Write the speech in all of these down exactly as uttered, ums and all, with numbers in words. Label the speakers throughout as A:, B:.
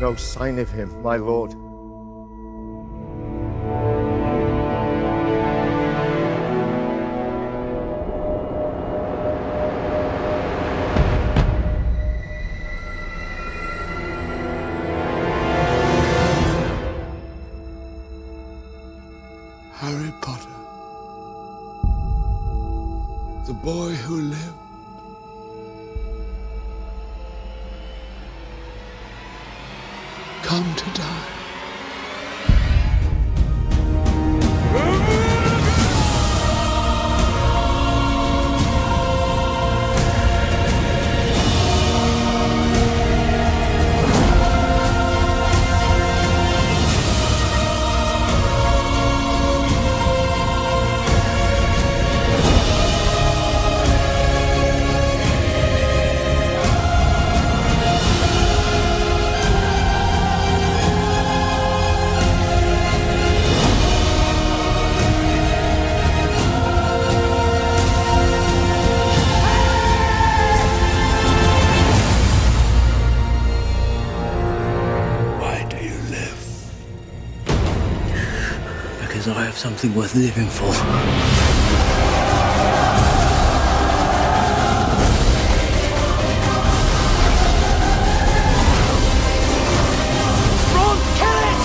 A: no sign of him, my lord.
B: Harry Potter, the boy who lived, come to die.
C: Because I have something worth living for.
D: Ron, kill it!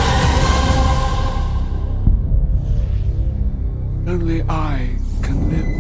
B: Only I can live.